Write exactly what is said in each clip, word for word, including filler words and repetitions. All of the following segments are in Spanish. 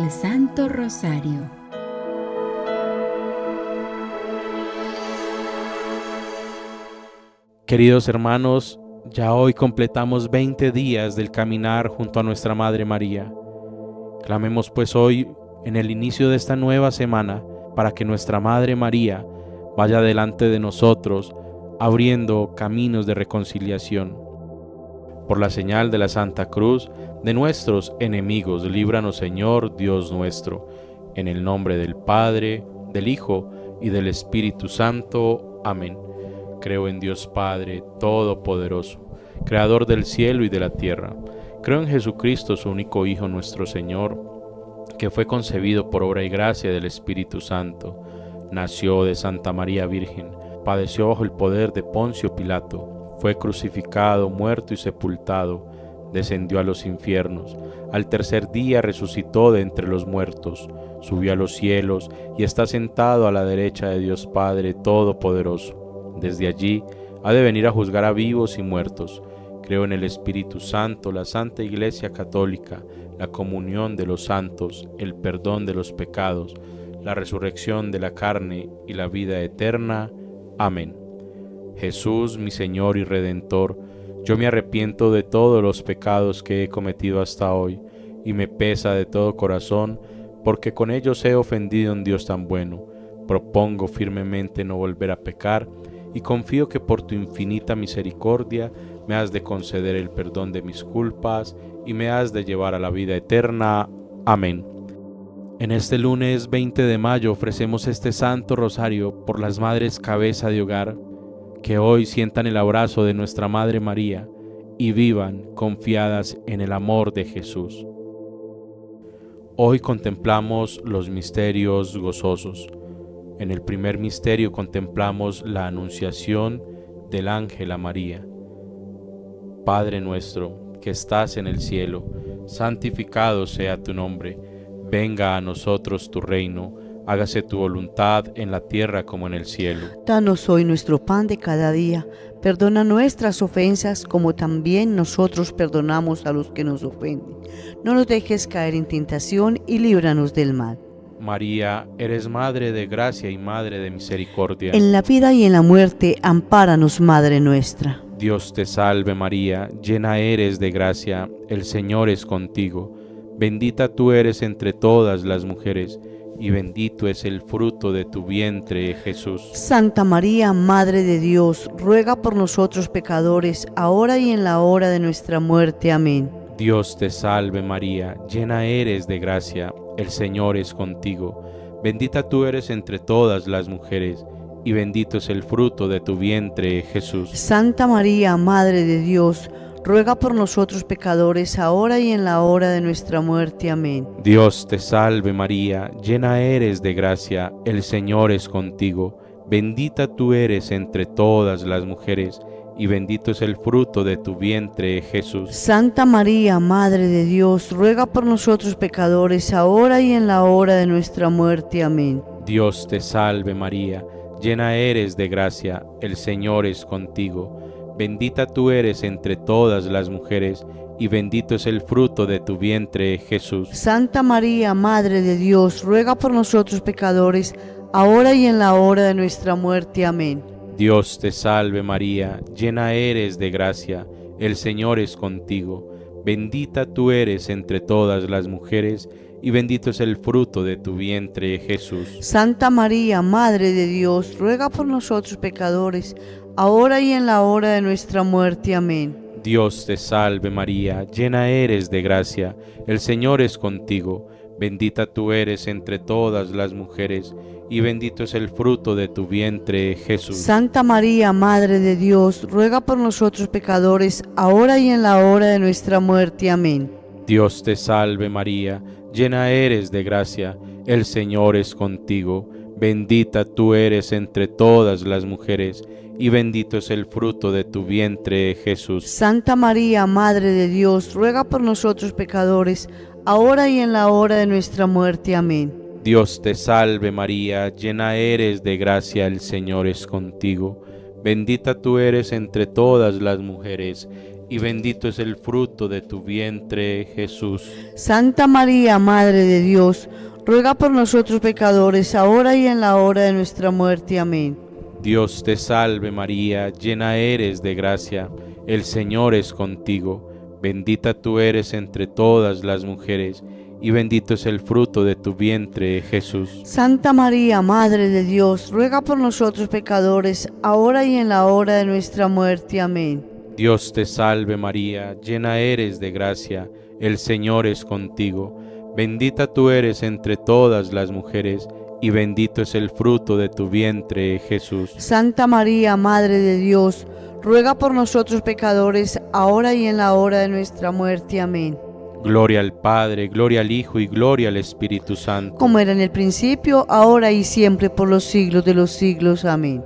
el Santo Rosario. Queridos hermanos, ya hoy completamos veinte días del caminar junto a nuestra Madre María. Clamemos pues hoy, en el inicio de esta nueva semana, para que nuestra Madre María vaya delante de nosotros, abriendo caminos de reconciliación. Por la señal de la Santa Cruz, de nuestros enemigos, líbranos, Señor, Dios nuestro. En el nombre del Padre, del Hijo y del Espíritu Santo. Amén. Creo en Dios Padre Todopoderoso, Creador del cielo y de la tierra. Creo en Jesucristo, su único Hijo, nuestro Señor, que fue concebido por obra y gracia del Espíritu Santo. Nació de Santa María Virgen, padeció bajo el poder de Poncio Pilato, fue crucificado, muerto y sepultado, descendió a los infiernos, al tercer día resucitó de entre los muertos, subió a los cielos y está sentado a la derecha de Dios Padre Todopoderoso. Desde allí ha de venir a juzgar a vivos y muertos. Creo en el Espíritu Santo, la Santa Iglesia Católica, la comunión de los santos, el perdón de los pecados, la resurrección de la carne y la vida eterna. Amén. Jesús, mi Señor y Redentor, yo me arrepiento de todos los pecados que he cometido hasta hoy, y me pesa de todo corazón, porque con ellos he ofendido a un Dios tan bueno. Propongo firmemente no volver a pecar, y confío que por tu infinita misericordia me has de conceder el perdón de mis culpas, y me has de llevar a la vida eterna. Amén. En este lunes veinte de mayo ofrecemos este Santo Rosario por las madres cabeza de hogar, que hoy sientan el abrazo de nuestra Madre María y vivan confiadas en el amor de Jesús. Hoy contemplamos los misterios gozosos. En el primer misterio contemplamos la anunciación del ángel a María. Padre nuestro, que estás en el cielo, santificado sea tu nombre. Venga a nosotros tu reino. Hágase tu voluntad en la tierra como en el cielo. Danos hoy nuestro pan de cada día. Perdona nuestras ofensas como también nosotros perdonamos a los que nos ofenden. No nos dejes caer en tentación y líbranos del mal. María, eres Madre de gracia y Madre de misericordia. En la vida y en la muerte, ampáranos, Madre nuestra. Dios te salve María, llena eres de gracia, el Señor es contigo. Bendita tú eres entre todas las mujeres, y bendito es el fruto de tu vientre, Jesús. Santa María, Madre de Dios, ruega por nosotros pecadores, ahora y en la hora de nuestra muerte. Amén. Dios te salve María, llena eres de gracia, el Señor es contigo. Bendita tú eres entre todas las mujeres, y bendito es el fruto de tu vientre, Jesús. Santa María, Madre de Dios, ruega por nosotros pecadores, ahora y en la hora de nuestra muerte. Amén. Dios te salve María, llena eres de gracia, el Señor es contigo. Bendita tú eres entre todas las mujeres, y bendito es el fruto de tu vientre, Jesús. Santa María, Madre de Dios, ruega por nosotros pecadores, ahora y en la hora de nuestra muerte. Amén. Dios te salve María, llena eres de gracia, el Señor es contigo. Bendita tú eres entre todas las mujeres, y bendito es el fruto de tu vientre, Jesús. Santa María, Madre de Dios, ruega por nosotros pecadores, ahora y en la hora de nuestra muerte. Amén. Dios te salve María, llena eres de gracia, el Señor es contigo. Bendita tú eres entre todas las mujeres, y bendito es el fruto de tu vientre, Jesús. Santa María, Madre de Dios, ruega por nosotros pecadores, ahora y en la hora de nuestra muerte. Amén. Dios te salve María, llena eres de gracia, el Señor es contigo. Bendita tú eres entre todas las mujeres, y bendito es el fruto de tu vientre, Jesús. Santa María, Madre de Dios, ruega por nosotros pecadores, ahora y en la hora de nuestra muerte. Amén. Dios te salve María, llena eres de gracia, el Señor es contigo. Bendita tú eres entre todas las mujeres, y bendito es el fruto de tu vientre, Jesús. Santa María, Madre de Dios, ruega por nosotros pecadores, ahora y en la hora de nuestra muerte. Amén. Dios te salve María, llena eres de gracia, el Señor es contigo. Bendita tú eres entre todas las mujeres, y bendito es el fruto de tu vientre, Jesús. Santa María, Madre de Dios, ruega por nosotros pecadores, ahora y en la hora de nuestra muerte. Amén. Dios te salve María, llena eres de gracia, el Señor es contigo. Bendita tú eres entre todas las mujeres, y bendito es el fruto de tu vientre, Jesús. Santa María, Madre de Dios, ruega por nosotros pecadores, ahora y en la hora de nuestra muerte. Amén. Dios te salve María, llena eres de gracia, el Señor es contigo. Bendita tú eres entre todas las mujeres, y bendito es el fruto de tu vientre, Jesús. Santa María, Madre de Dios, ruega por nosotros pecadores, ahora y en la hora de nuestra muerte. Amén. Gloria al Padre, gloria al Hijo y gloria al Espíritu Santo. Como era en el principio, ahora y siempre, por los siglos de los siglos. Amén.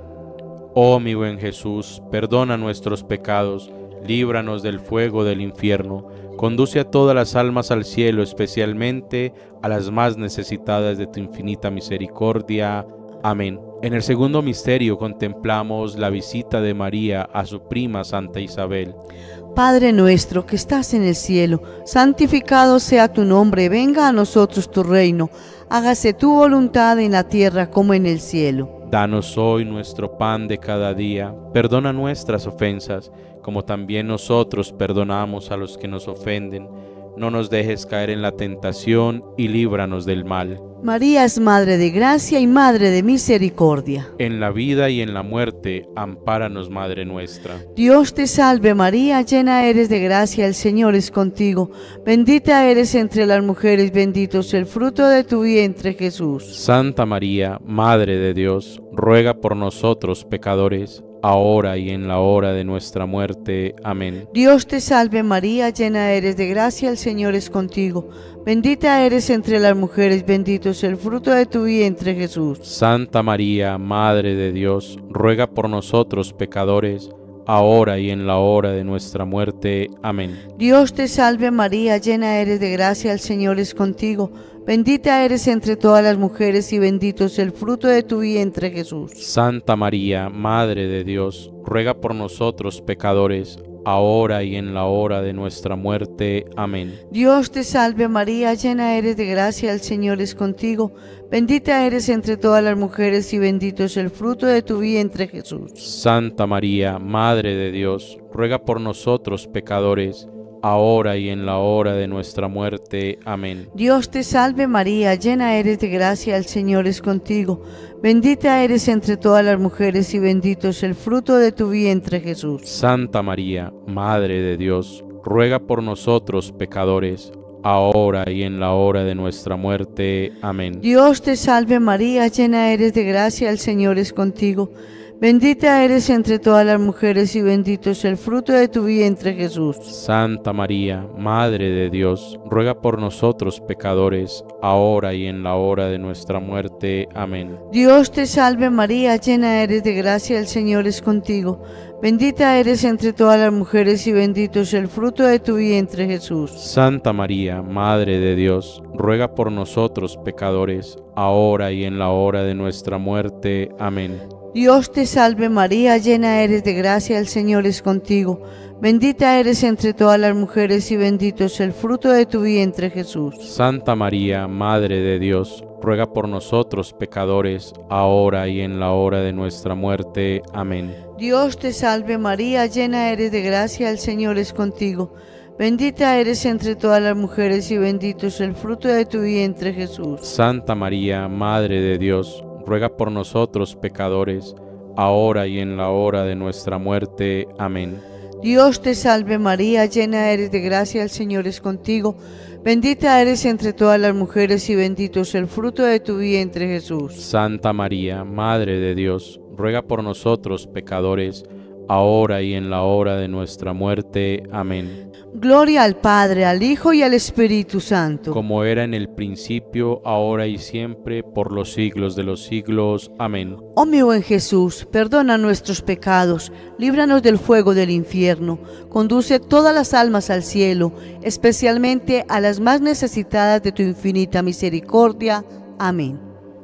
Oh mi buen Jesús, perdona nuestros pecados, líbranos del fuego del infierno, conduce a todas las almas al cielo, especialmente a las más necesitadas de tu infinita misericordia. Amén. En el segundo misterio contemplamos la visita de María a su prima Santa Isabel. Padre nuestro que estás en el cielo, santificado sea tu nombre, venga a nosotros tu reino, hágase tu voluntad en la tierra como en el cielo. Danos hoy nuestro pan de cada día, perdona nuestras ofensas, como también nosotros perdonamos a los que nos ofenden. No nos dejes caer en la tentación y líbranos del mal. María es Madre de Gracia y Madre de Misericordia. En la vida y en la muerte, ampáranos, Madre nuestra. Dios te salve María, llena eres de gracia, el Señor es contigo. Bendita eres entre las mujeres, bendito es el fruto de tu vientre, Jesús. Santa María, Madre de Dios, ruega por nosotros pecadores, ahora y en la hora de nuestra muerte. Amén. Dios te salve María, llena eres de gracia, el Señor es contigo. Bendita eres entre las mujeres, bendito es el fruto de tu vientre, Jesús. Santa María, Madre de Dios, ruega por nosotros pecadores, ahora y en la hora de nuestra muerte. Amén. Dios te salve María, llena eres de gracia, el Señor es contigo. Bendita eres entre todas las mujeres y bendito es el fruto de tu vientre, Jesús. Santa María, Madre de Dios, ruega por nosotros pecadores, ahora y en la hora de nuestra muerte. Amén. Dios te salve María, llena eres de gracia, el Señor es contigo. Bendita eres entre todas las mujeres y bendito es el fruto de tu vientre, Jesús. Santa María, Madre de Dios, ruega por nosotros pecadores, ahora y en la hora de nuestra muerte. Amén. Dios te salve María, llena eres de gracia, el Señor es contigo. Bendita eres entre todas las mujeres y bendito es el fruto de tu vientre, Jesús. Santa María, Madre de Dios, ruega por nosotros pecadores, ahora y en la hora de nuestra muerte. Amén. Dios te salve María, llena eres de gracia, el Señor es contigo. Bendita eres entre todas las mujeres y bendito es el fruto de tu vientre, Jesús. Santa María, Madre de Dios, ruega por nosotros pecadores, ahora y en la hora de nuestra muerte. Amén. Dios te salve María, llena eres de gracia, el Señor es contigo. Bendita eres entre todas las mujeres y bendito es el fruto de tu vientre, Jesús. Santa María, Madre de Dios, ruega por nosotros pecadores, ahora y en la hora de nuestra muerte. Amén. Dios te salve María, llena eres de gracia, el Señor es contigo. Bendita eres entre todas las mujeres y bendito es el fruto de tu vientre, Jesús. Santa María, Madre de Dios, ruega por nosotros pecadores, ahora y en la hora de nuestra muerte. Amén. Dios te salve María, llena eres de gracia, el Señor es contigo. Bendita eres entre todas las mujeres y bendito es el fruto de tu vientre, Jesús. Santa María, Madre de Dios, ruega por nosotros pecadores, ahora y en la hora de nuestra muerte. Amén. Dios te salve María, llena eres de gracia, el Señor es contigo. Bendita eres entre todas las mujeres y bendito es el fruto de tu vientre, Jesús. Santa María, Madre de Dios, ruega por nosotros pecadores, ahora y en la hora de nuestra muerte. Amén. Gloria al Padre, al Hijo y al Espíritu Santo. Como era en el principio, ahora y siempre, por los siglos de los siglos. Amén. Oh mi buen Jesús, perdona nuestros pecados, líbranos del fuego del infierno, conduce todas las almas al cielo, especialmente a las más necesitadas de tu infinita misericordia. Amén.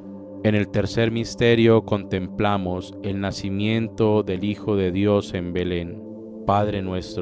En el tercer misterio contemplamos el nacimiento del Hijo de Dios en Belén. Padre nuestro,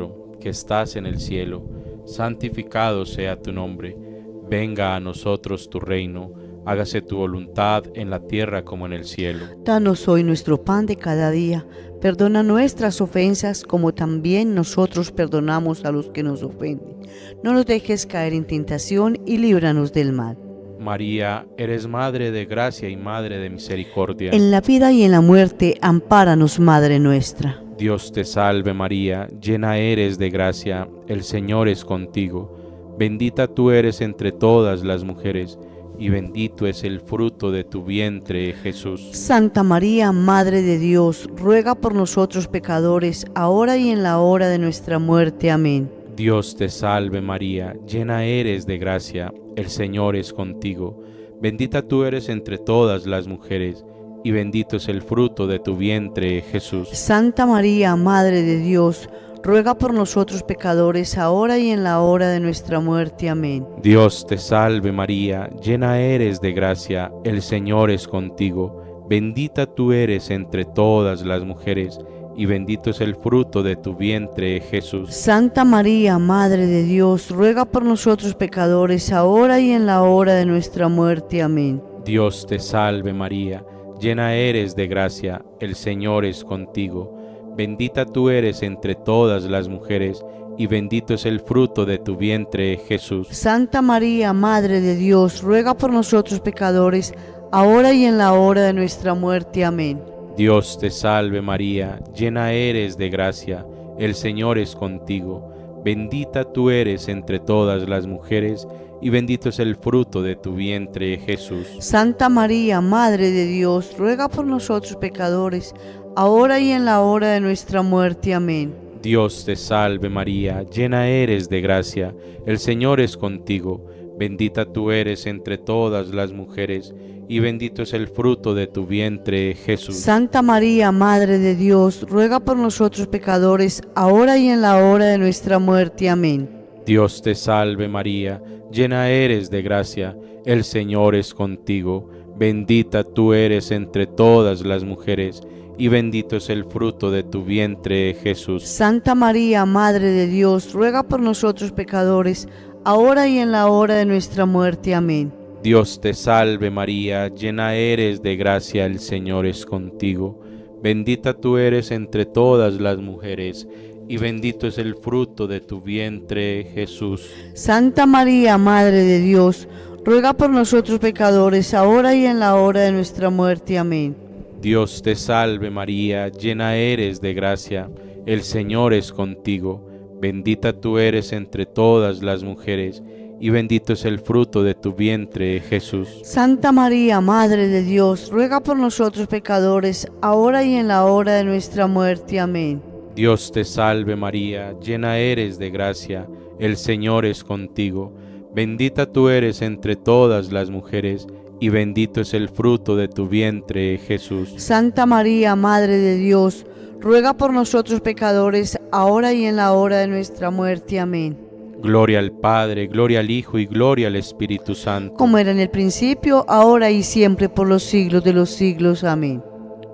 que estás en el cielo, santificado sea tu nombre. Venga a nosotros tu reino, hágase tu voluntad en la tierra como en el cielo. Danos hoy nuestro pan de cada día. Perdona nuestras ofensas como también nosotros perdonamos a los que nos ofenden. No nos dejes caer en tentación y líbranos del mal. María, eres Madre de gracia y Madre de misericordia. En la vida y en la muerte, ampáranos, Madre nuestra. Dios te salve María, llena eres de gracia, el Señor es contigo. Bendita tú eres entre todas las mujeres, y bendito es el fruto de tu vientre, Jesús. Santa María, Madre de Dios, ruega por nosotros pecadores, ahora y en la hora de nuestra muerte. Amén. Dios te salve María, llena eres de gracia, el Señor es contigo. Bendita tú eres entre todas las mujeres, y bendito es el fruto de tu vientre, Jesús. Santa María, Madre de Dios, ruega por nosotros pecadores, ahora y en la hora de nuestra muerte. Amén. Dios te salve María, llena eres de gracia, el Señor es contigo. Bendita tú eres entre todas las mujeres, y bendito es el fruto de tu vientre, Jesús. Santa María, Madre de Dios, ruega por nosotros pecadores, ahora y en la hora de nuestra muerte. Amén. Dios te salve María, llena eres de gracia, el Señor es contigo. Bendita tú eres entre todas las mujeres, y bendito es el fruto de tu vientre, Jesús. Santa María, Madre de Dios, ruega por nosotros pecadores, ahora y en la hora de nuestra muerte. Amén. Dios te salve María, llena eres de gracia, el Señor es contigo. Bendita tú eres entre todas las mujeres, y bendito es el fruto de tu vientre, Jesús. Santa María, Madre de Dios, ruega por nosotros pecadores, ahora y en la hora de nuestra muerte. Amén. Dios te salve María, llena eres de gracia, el Señor es contigo. Bendita tú eres entre todas las mujeres, y bendito es el fruto de tu vientre, Jesús. Santa María, Madre de Dios, ruega por nosotros pecadores, ahora y en la hora de nuestra muerte. Amén. Dios te salve María, llena eres de gracia, el Señor es contigo. Bendita tú eres entre todas las mujeres, y bendito es el fruto de tu vientre, Jesús. Santa María, Madre de Dios, ruega por nosotros pecadores, ahora y en la hora de nuestra muerte. Amén. Dios te salve María, llena eres de gracia, el Señor es contigo. Bendita tú eres entre todas las mujeres, y bendito es el fruto de tu vientre, Jesús. Santa María, Madre de Dios, ruega por nosotros pecadores, ahora y en la hora de nuestra muerte. Amén. Dios te salve María, llena eres de gracia, el Señor es contigo. Bendita tú eres entre todas las mujeres, y bendito es el fruto de tu vientre, Jesús. Santa María, Madre de Dios, ruega por nosotros pecadores, ahora y en la hora de nuestra muerte. Amén. Dios te salve María, llena eres de gracia, el Señor es contigo. Bendita tú eres entre todas las mujeres, y bendito es el fruto de tu vientre, Jesús. Santa María, Madre de Dios, ruega por nosotros pecadores, ahora y en la hora de nuestra muerte. Amén. Gloria al Padre, gloria al Hijo y gloria al Espíritu Santo. Como era en el principio, ahora y siempre, por los siglos de los siglos. Amén.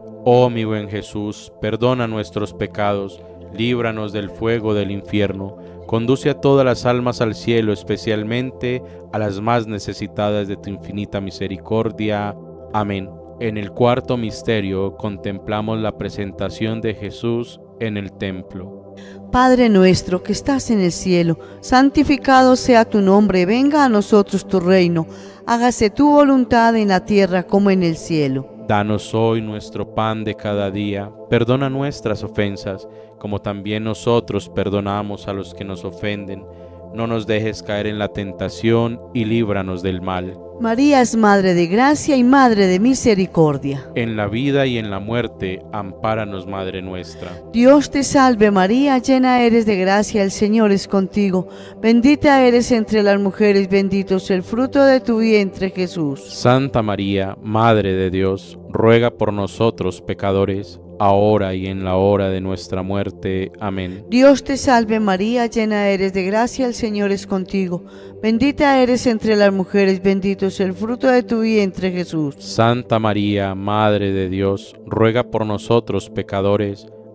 Oh mi buen Jesús, perdona nuestros pecados, líbranos del fuego del infierno, conduce a todas las almas al cielo, especialmente a las más necesitadas de tu infinita misericordia. Amén. En el cuarto misterio contemplamos la presentación de Jesús en el templo. Padre nuestro que estás en el cielo, santificado sea tu nombre, venga a nosotros tu reino, hágase tu voluntad en la tierra como en el cielo. Danos hoy nuestro pan de cada día, perdona nuestras ofensas, como también nosotros perdonamos a los que nos ofenden. No nos dejes caer en la tentación y líbranos del mal. María es Madre de gracia y Madre de misericordia. En la vida y en la muerte, ampáranos, Madre nuestra. Dios te salve María, llena eres de gracia, el Señor es contigo. Bendita eres entre las mujeres, bendito es el fruto de tu vientre, Jesús. Santa María, Madre de Dios, ruega por nosotros pecadores, ahora y en la hora de nuestra muerte. Amén. Dios te salve María, llena eres de gracia, el Señor es contigo. Bendita eres entre las mujeres, bendito es el fruto de tu vientre, Jesús. Santa María, Madre de Dios, ruega por nosotros pecadores,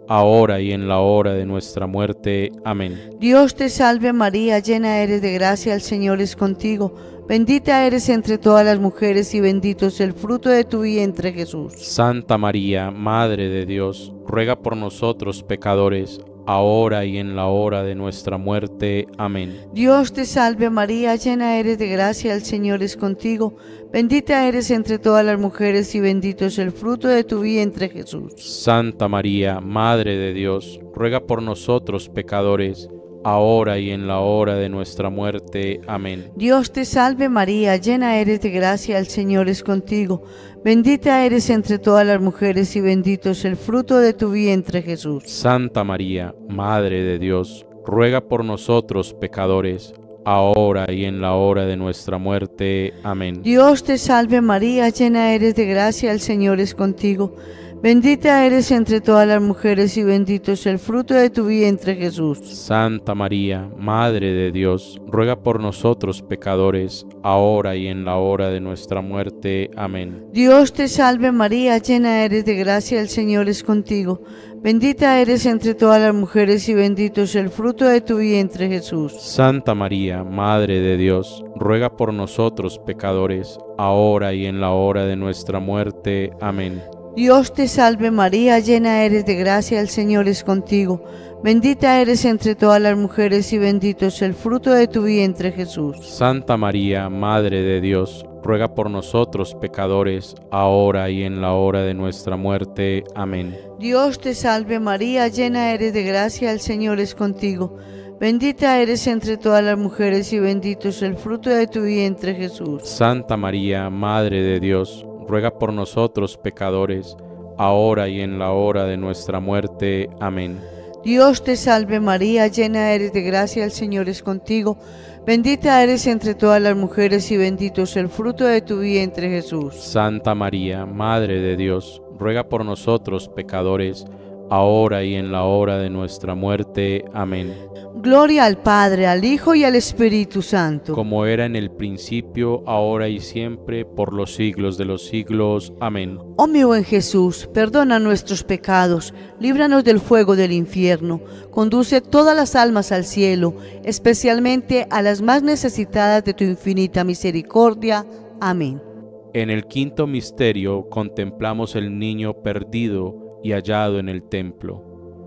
ahora y en la hora de nuestra muerte. Amén. Dios te salve María, llena eres de gracia, el Señor es contigo. Bendita eres entre todas las mujeres y bendito es el fruto de tu vientre, Jesús. Santa María, Madre de Dios, ruega por nosotros pecadores, ahora y en la hora de nuestra muerte. Amén. Dios te salve María, llena eres de gracia, el Señor es contigo. Bendita eres entre todas las mujeres y bendito es el fruto de tu vientre, Jesús. Santa María, Madre de Dios, ruega por nosotros pecadores, ahora y en la hora de nuestra muerte. Amén. Dios te salve María, llena eres de gracia, el Señor es contigo. Bendita eres entre todas las mujeres y bendito es el fruto de tu vientre, Jesús. Santa María, Madre de Dios, ruega por nosotros pecadores, ahora y en la hora de nuestra muerte. Amén. Dios te salve María, llena eres de gracia, el Señor es contigo. Bendita eres entre todas las mujeres y bendito es el fruto de tu vientre, Jesús. Santa María, Madre de Dios, ruega por nosotros pecadores, ahora y en la hora de nuestra muerte. Amén. Dios te salve María, llena eres de gracia, el Señor es contigo. Bendita eres entre todas las mujeres y bendito es el fruto de tu vientre, Jesús. Santa María, Madre de Dios, ruega por nosotros pecadores, ahora y en la hora de nuestra muerte. Amén. Dios te salve María, llena eres de gracia, el Señor es contigo. Bendita eres entre todas las mujeres y bendito es el fruto de tu vientre, Jesús. Santa María, Madre de Dios, ruega por nosotros pecadores, ahora y en la hora de nuestra muerte. Amén. Dios te salve María, llena eres de gracia, el Señor es contigo. Bendita eres entre todas las mujeres y bendito es el fruto de tu vientre, Jesús. Santa María, Madre de Dios, ruega por nosotros pecadores, ahora y en la hora de nuestra muerte. Amén. Dios te salve María, llena eres de gracia, el Señor es contigo. Bendita eres entre todas las mujeres y bendito es el fruto de tu vientre, Jesús. Santa María, Madre de Dios, ruega por nosotros pecadores, ahora y en la hora de nuestra muerte. Amén. Gloria al Padre, al Hijo y al Espíritu Santo. Como era en el principio, ahora y siempre, por los siglos de los siglos. Amén. Oh mi buen Jesús, perdona nuestros pecados, líbranos del fuego del infierno, conduce todas las almas al cielo, especialmente a las más necesitadas de tu infinita misericordia. Amén. En el quinto misterio contemplamos el niño perdido y hallado en el templo.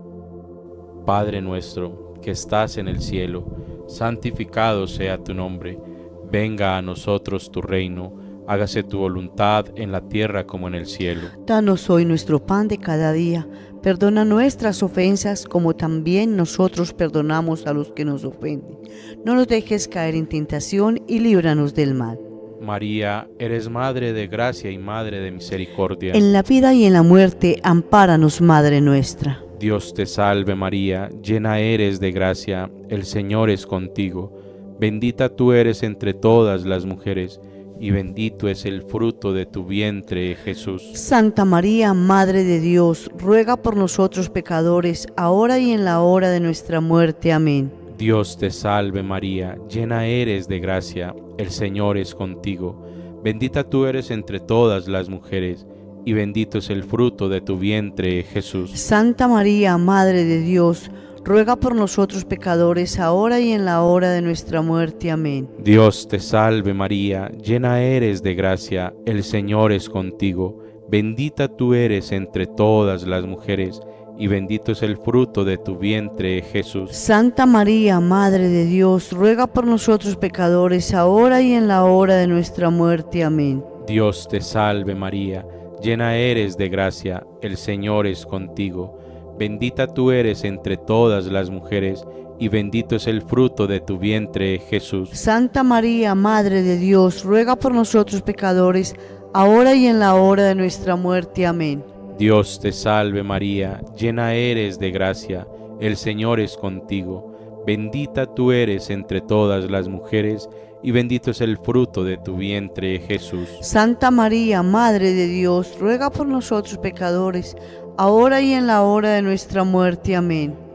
Padre nuestro, que estás en el cielo, santificado sea tu nombre. Venga a nosotros tu reino, hágase tu voluntad en la tierra como en el cielo. Danos hoy nuestro pan de cada día, perdona nuestras ofensas como también nosotros perdonamos a los que nos ofenden. No nos dejes caer en tentación y líbranos del mal. María, eres Madre de gracia y Madre de misericordia. En la vida y en la muerte, ampáranos, Madre nuestra. Dios te salve María, llena eres de gracia, el Señor es contigo. Bendita tú eres entre todas las mujeres, y bendito es el fruto de tu vientre, Jesús. Santa María, Madre de Dios, ruega por nosotros pecadores, ahora y en la hora de nuestra muerte. Amén. Dios te salve María, llena eres de gracia, el Señor es contigo. Bendita tú eres entre todas las mujeres, y bendito es el fruto de tu vientre, Jesús. Santa María, Madre de Dios, ruega por nosotros pecadores, ahora y en la hora de nuestra muerte. Amén. Dios te salve María, llena eres de gracia, el Señor es contigo. Bendita tú eres entre todas las mujeres, y bendito es el fruto de tu vientre, Jesús. Santa María, Madre de Dios, ruega por nosotros pecadores, ahora y en la hora de nuestra muerte. Amén. Dios te salve María, llena eres de gracia, el Señor es contigo. Bendita tú eres entre todas las mujeres, y bendito es el fruto de tu vientre, Jesús. Santa María, Madre de Dios, ruega por nosotros pecadores, ahora y en la hora de nuestra muerte. Amén. Dios te salve María, llena eres de gracia, el Señor es contigo. Bendita tú eres entre todas las mujeres, y bendito es el fruto de tu vientre, Jesús. Santa María, Madre de Dios, ruega por nosotros pecadores, ahora y en la hora de nuestra muerte. Amén.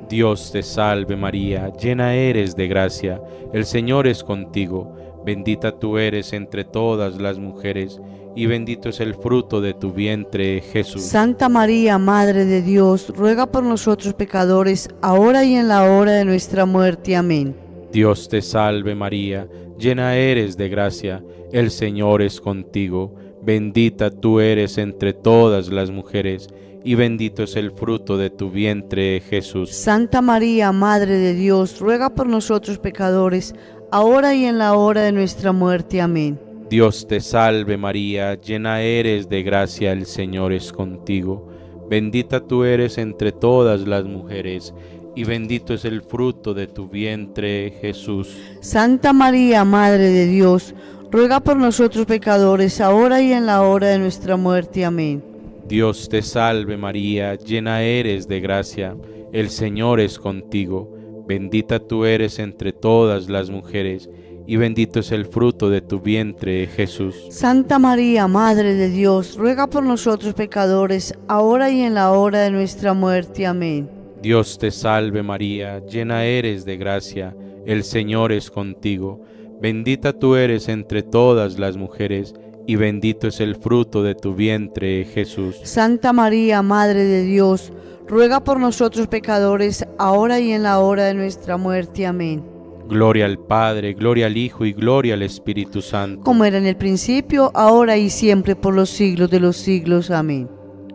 Dios te salve María, llena eres de gracia, el Señor es contigo, bendita tú eres entre todas las mujeres, y bendito es el fruto de tu vientre, Jesús. Santa María, Madre de Dios, ruega por nosotros pecadores, ahora y en la hora de nuestra muerte. Amén. Dios te salve María, llena eres de gracia, el Señor es contigo, bendita tú eres entre todas las mujeres, y bendito es el fruto de tu vientre, Jesús. Santa María, Madre de Dios, ruega por nosotros pecadores, ahora y en la hora de nuestra muerte. Amén. Dios te salve María, llena eres de gracia, el Señor es contigo, bendita tú eres entre todas las mujeres, y bendito es el fruto de tu vientre, Jesús. Santa María, Madre de Dios, ruega por nosotros pecadores, ahora y en la hora de nuestra muerte. Amén. Dios te salve María, llena eres de gracia, el Señor es contigo, bendita tú eres entre todas las mujeres, y bendito es el fruto de tu vientre, Jesús. Santa María, Madre de Dios, ruega por nosotros pecadores, ahora y en la hora de nuestra muerte. Amén. Dios te salve María, llena eres de gracia, el Señor es contigo, bendita tú eres entre todas las mujeres, y bendito es el fruto de tu vientre, Jesús. Santa María, Madre de Dios, ruega por nosotros pecadores, ahora y en la hora de nuestra muerte. Amén. Gloria al Padre, gloria al Hijo y gloria al Espíritu Santo. Como era en el principio, ahora y siempre, por los siglos de los siglos. Amén.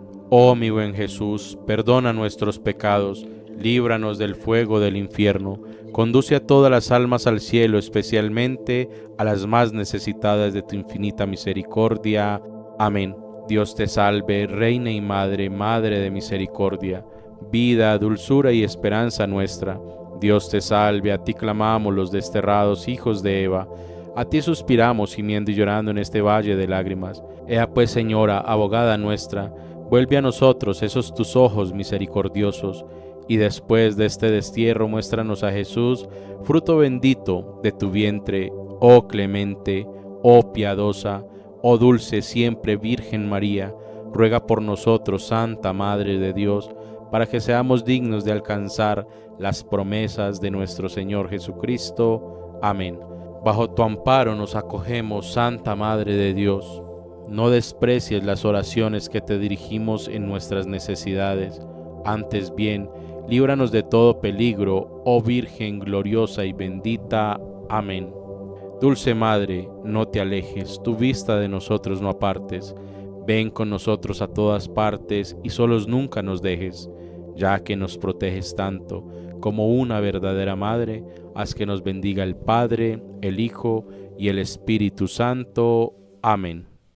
Oh mi buen Jesús, perdona nuestros pecados, líbranos del fuego del infierno, conduce a todas las almas al cielo, especialmente a las más necesitadas de tu infinita misericordia. Amén. Dios te salve, Reina y Madre, Madre de misericordia, vida, dulzura y esperanza nuestra. Dios te salve, a ti clamamos los desterrados hijos de Eva, a ti suspiramos gimiendo y llorando en este valle de lágrimas. Ea pues, Señora, abogada nuestra, vuelve a nosotros esos tus ojos misericordiosos, y después de este destierro muéstranos a Jesús, fruto bendito de tu vientre, oh clemente, oh piadosa, oh dulce siempre Virgen María, ruega por nosotros, Santa Madre de Dios, para que seamos dignos de alcanzar las promesas de nuestro Señor Jesucristo. Amén. Bajo tu amparo nos acogemos, Santa Madre de Dios. No desprecies las oraciones que te dirigimos en nuestras necesidades, antes bien, líbranos de todo peligro, oh Virgen gloriosa y bendita. Amén. Dulce Madre, no te alejes, tu vista de nosotros no apartes. Ven con nosotros a todas partes y solos nunca nos dejes. Ya que nos proteges tanto como una verdadera Madre, haz que nos bendiga el Padre, el Hijo y el Espíritu Santo. Amén.